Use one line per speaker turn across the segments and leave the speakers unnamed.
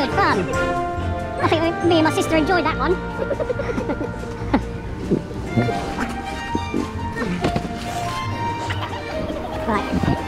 good fun. I think me and my sister enjoyed that one. Right.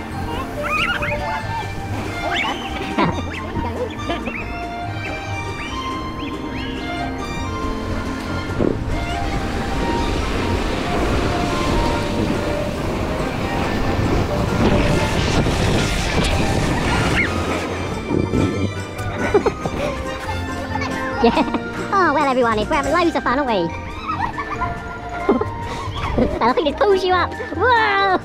Yeah. Oh, well everyone, we're having loads of fun, aren't we? And I think it pulls you up. Whoa!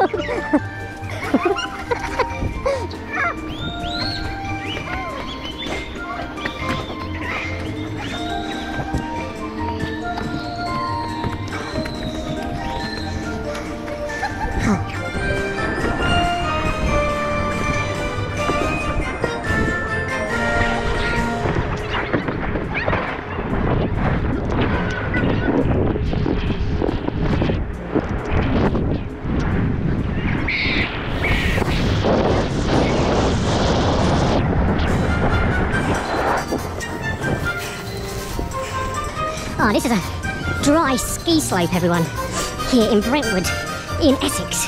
Oh, this is a dry ski slope, everyone, here in Brentwood, in Essex.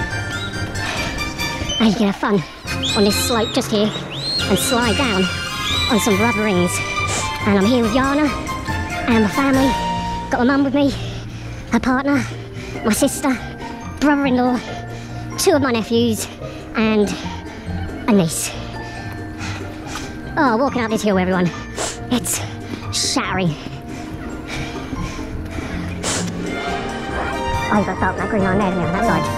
And you can have fun on this slope just here and slide down on some rubber rings. And I'm here with Yhana and my family. Got my mum with me, her partner, my sister, brother-in-law, 2 of my nephews, and a niece. Oh, walking up this hill, everyone. It's shattering. Oh, you've got to start that green line there, haven't you, on that side.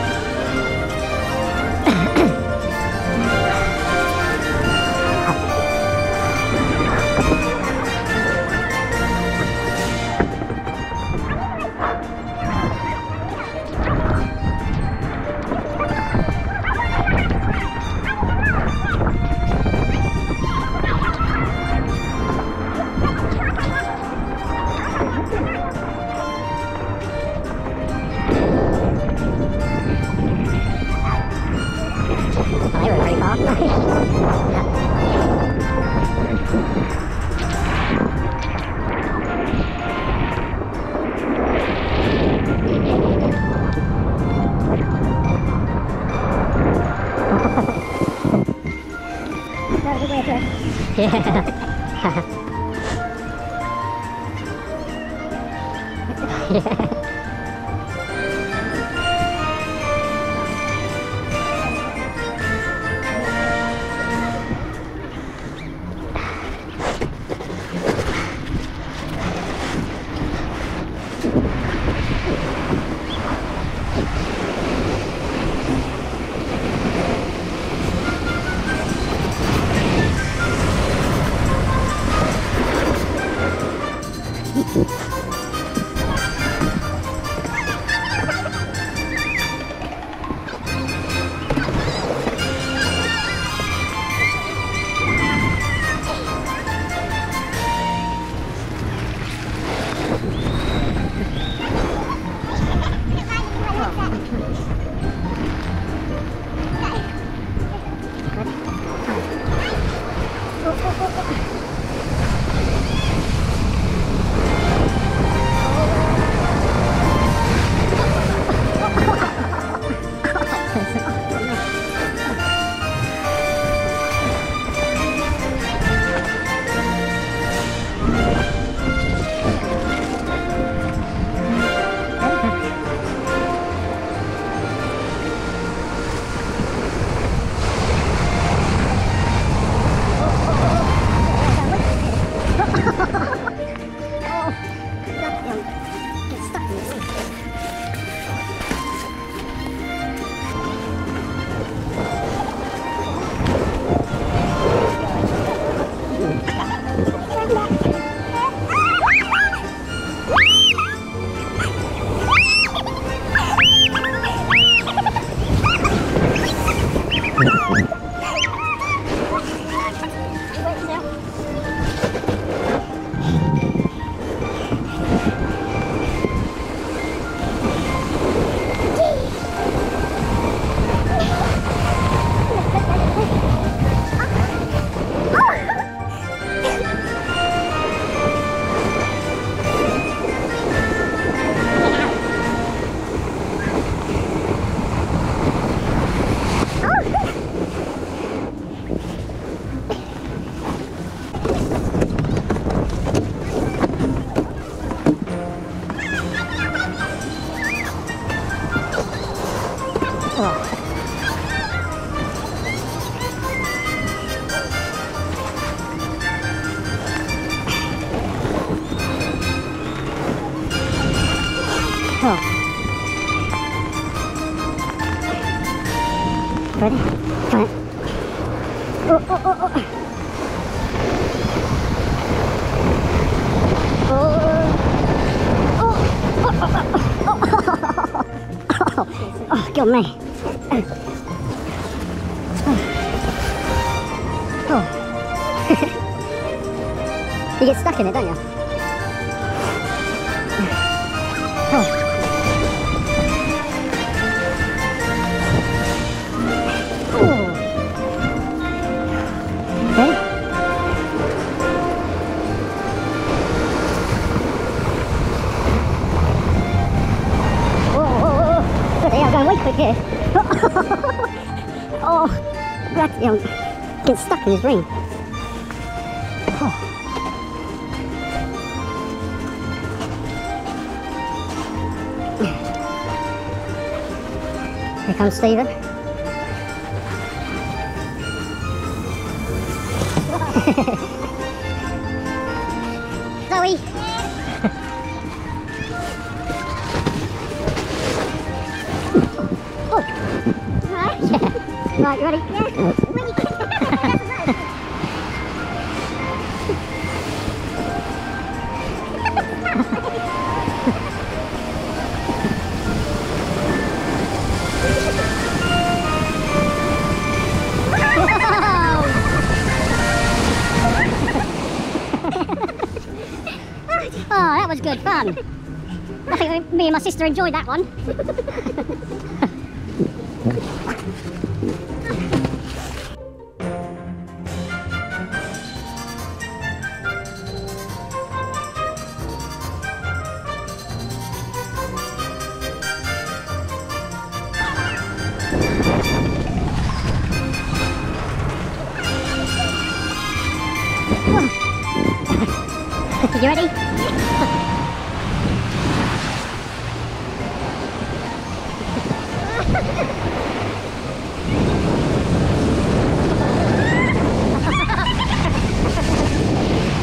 They were very fast. Yeah. Ready? Try it. Oh, oh, oh, oh. Oh, God me. Oh. You get stuck in it, don't you? Oh. Ready? I'm going way quick here. Oh, that's, getting stuck in his ring. Oh. Here comes Stephen. Zoe. Right, you ready? Yeah. Oh, that was good fun. I think me and my sister enjoyed that one. You ready?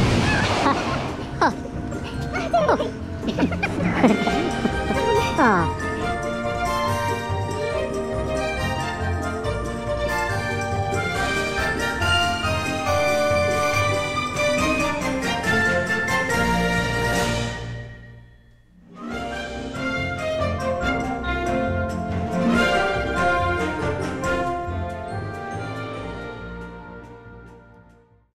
Oh.